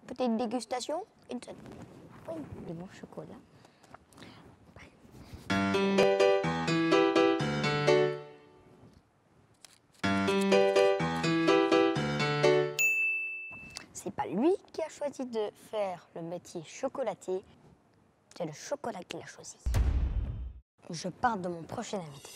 Petite dégustation. Oui, de mon chocolat. C'est pas lui qui a choisi de faire le métier chocolatier, c'est le chocolat qui l'a choisi. Je parle de mon prochain invité.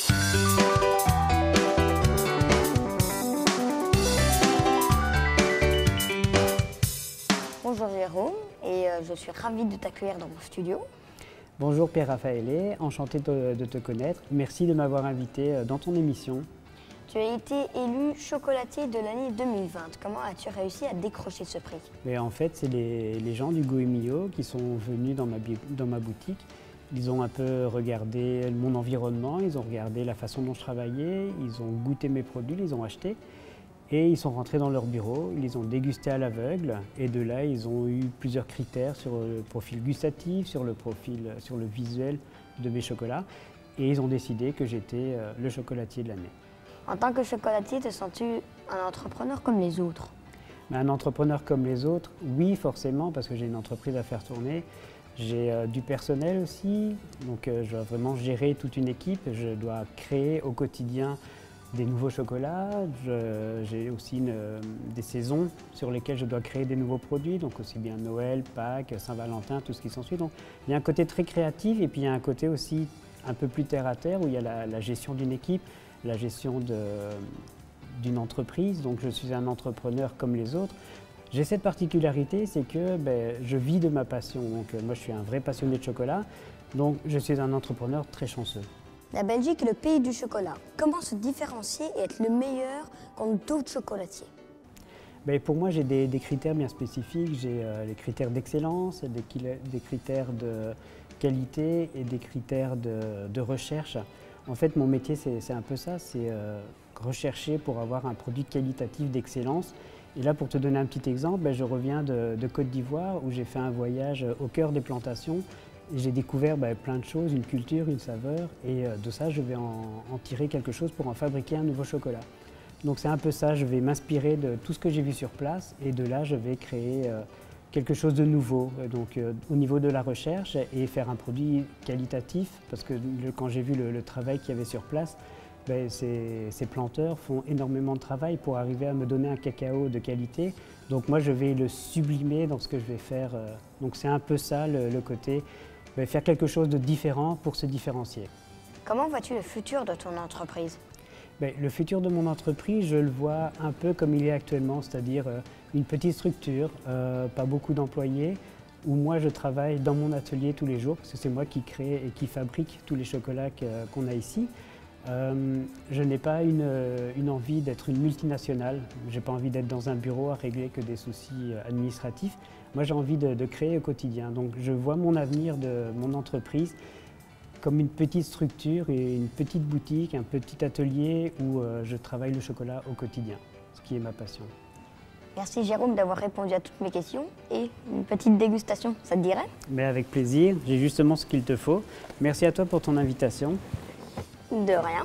Bonjour Jérôme, et je suis ravie de t'accueillir dans mon studio. Bonjour Pierre-Raphaël, enchanté de te connaître. Merci de m'avoir invité dans ton émission. Tu as été élu chocolatier de l'année 2020. Comment as-tu réussi à décrocher ce prix? Mais en fait, c'est les gens du Goemio qui sont venus dans ma boutique. Ils ont un peu regardé mon environnement, ils ont regardé la façon dont je travaillais, ils ont goûté mes produits, ils ont acheté. Et ils sont rentrés dans leur bureau, ils les ont dégustés à l'aveugle. Et de là, ils ont eu plusieurs critères sur le profil gustatif, sur le visuel de mes chocolats. Et ils ont décidé que j'étais le chocolatier de l'année. En tant que chocolatier, te sens-tu un entrepreneur comme les autres? Un entrepreneur comme les autres, oui forcément, parce que j'ai une entreprise à faire tourner. J'ai du personnel aussi, donc je dois vraiment gérer toute une équipe. Je dois créer au quotidien des nouveaux chocolats. J'ai aussi des saisons sur lesquelles je dois créer des nouveaux produits, donc aussi bien Noël, Pâques, Saint-Valentin, tout ce qui s'ensuit. Donc il y a un côté très créatif et puis il y a un côté aussi un peu plus terre à terre où il y a la gestion d'une équipe, la gestion d'une entreprise, donc je suis un entrepreneur comme les autres. J'ai cette particularité, c'est que je vis de ma passion, donc moi je suis un vrai passionné de chocolat, donc je suis un entrepreneur très chanceux. La Belgique est le pays du chocolat. Comment se différencier et être le meilleur contre d'autres chocolatiers? Pour moi, j'ai des critères bien spécifiques. J'ai les critères d'excellence, des critères de qualité et des critères de recherche. En fait, mon métier, c'est un peu ça, c'est rechercher pour avoir un produit qualitatif d'excellence. Et là, pour te donner un petit exemple, je reviens de Côte d'Ivoire où j'ai fait un voyage au cœur des plantations. J'ai découvert plein de choses, une culture, une saveur, et de ça, je vais en tirer quelque chose pour en fabriquer un nouveau chocolat. Donc c'est un peu ça, je vais m'inspirer de tout ce que j'ai vu sur place, et de là, je vais créer quelque chose de nouveau, donc au niveau de la recherche, et faire un produit qualitatif, parce que quand j'ai vu le travail qu'il y avait sur place, ces planteurs font énormément de travail pour arriver à me donner un cacao de qualité. Donc moi, je vais le sublimer dans ce que je vais faire. Donc c'est un peu ça le côté, faire quelque chose de différent pour se différencier. Comment vois-tu le futur de ton entreprise? Le futur de mon entreprise, je le vois un peu comme il est actuellement, c'est-à-dire une petite structure, pas beaucoup d'employés, où moi je travaille dans mon atelier tous les jours, parce que c'est moi qui crée et qui fabrique tous les chocolats qu'on a ici. Je n'ai pas une envie d'être une multinationale, je n'ai pas envie d'être dans un bureau à régler que des soucis administratifs. Moi j'ai envie de créer au quotidien, donc je vois mon avenir de mon entreprise comme une petite structure et une petite boutique, un petit atelier où je travaille le chocolat au quotidien, ce qui est ma passion. Merci Jérôme d'avoir répondu à toutes mes questions et une petite dégustation, ça te dirait? Mais avec plaisir, j'ai justement ce qu'il te faut. Merci à toi pour ton invitation. De rien.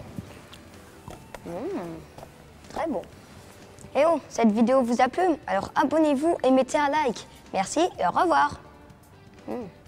Très bon. Et oh, cette vidéo vous a plu? Alors abonnez-vous et mettez un like. Merci et au revoir.